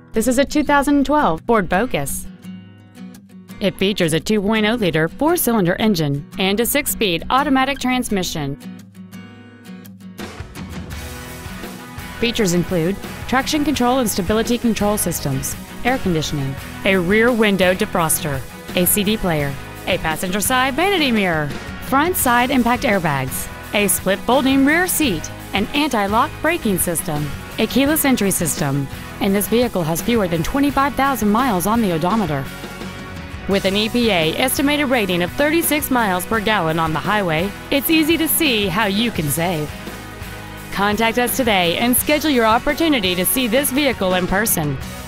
This is a 2012 Ford Focus. It features a 2.0-liter four-cylinder engine and a 6-speed automatic transmission. Features include traction control and stability control systems, air conditioning, a rear window defroster, a CD player, a passenger side vanity mirror, front side impact airbags, a split folding rear seat, an anti-lock braking system, a keyless entry system, and this vehicle has fewer than 25,000 miles on the odometer. With an EPA estimated rating of 36 miles per gallon on the highway, it's easy to see how you can save. Contact us today and schedule your opportunity to see this vehicle in person.